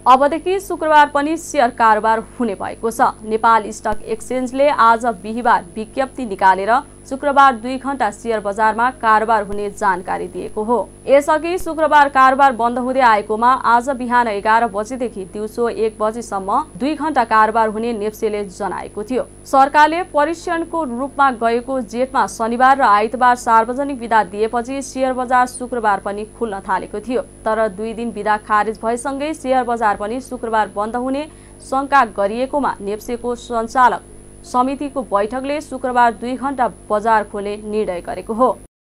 अबदेखि शुक्रबार पनि शेयर कारोबार हुने भएको छ। नेपाल स्टक एक्सचेन्जले आज बिहीबार विज्ञप्ति निकालेर शुक्रबार 2 घण्टा शेयर बजारमा कारोबार हुने जानकारी दिएको हो। यसअघि शुक्रबार कारोबार बन्द हुँदै आएकोमा आज बिहान 11 बजेदेखि दिउँसो 1 बजेसम्म 2 घण्टा कारोबार हुने नेप्सेले जनाएको थियो। सरकारले परीक्षणको रूपमा गएको जेठमा शनिबार र आइतबार सार्वजनिक बिदा दिएपछि शेयर बजार शुक्रबार पनि खुल्न थालेको थियो। तर 2 दिन बिदा खारेज भएसँगै शेयर बजार पनि शुक्रबार बन्द हुने शंका गरिएकोमा नेप्सेको सञ्चालक समितिको बैठकले शुक्रबार 2 घण्टा बजार खोल्ने निर्णय गरेको हो।